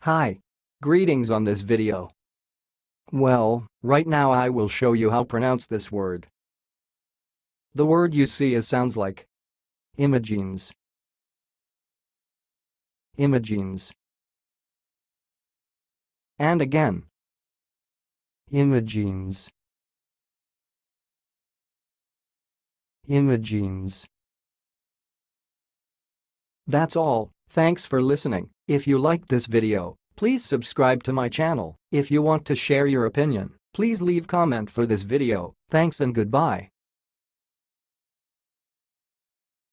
Hi. Greetings on this video. Well, right now I will show you how pronounce this word. The word you see sounds like Imagenes. Imagenes. And again. Imagenes. Imagenes. That's all. Thanks for listening. If you liked this video, please subscribe to my channel. If you want to share your opinion, please leave comment for this video. Thanks and goodbye.